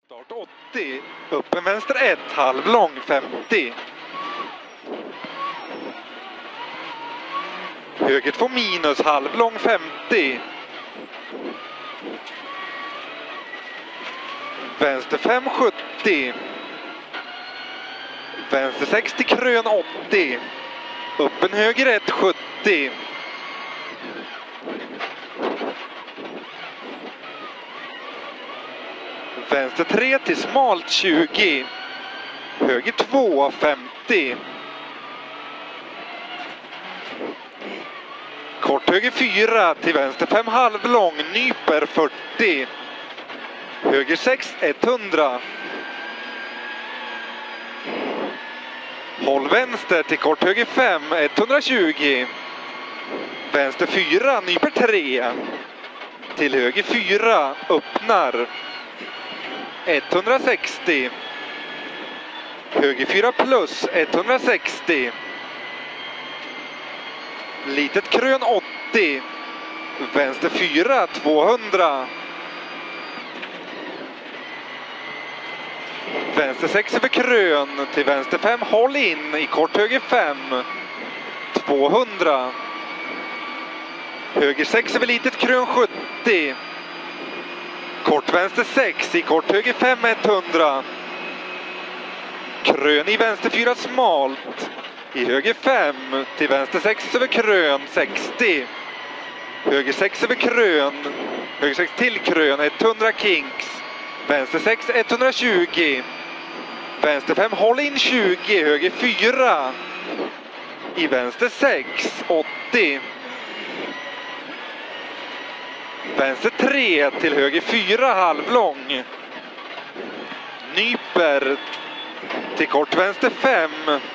Start 80, öppen vänster 1, halvlång 50. Höger 2 minus, halvlång 50. Vänster 5, 70. Vänster 60, krön 80. Öppen höger 1, 70. Vänster 3 till smalt 20. Höger 2, 50. Kort höger 4 till vänster 5 halvlång, nyper 40. Höger 6, 100. Håll vänster till kort höger 5, 120. Vänster 4, nyper 3. Till höger 4, öppnar. 160. Höger 4 plus, 160. Litet krön 80. Vänster 4, 200. Vänster 6 över krön till vänster 5, håll in i kort höger 5. 200. Höger 6 över litet krön 70. Kort vänster 6 i kort höger 5, 100. Krön i vänster 4 smalt. I höger 5 till vänster 6 över krön 60. Höger 6 över krön. Höger 6 till krön 100 kinks. Vänster 6 120. Vänster 5 håll in 20. Höger 4. I vänster 6 80. Vänster 3 till höger 4 halvlång. Nyper till kort vänster 5.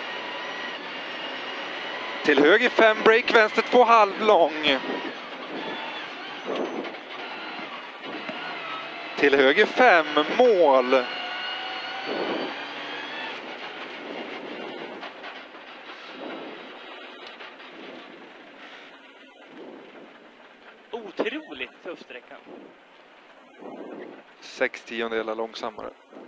Till höger 5 break vänster 2 halvlång. Till höger 5 mål. Otroligt tuff sträcka. 6/10 långsammare.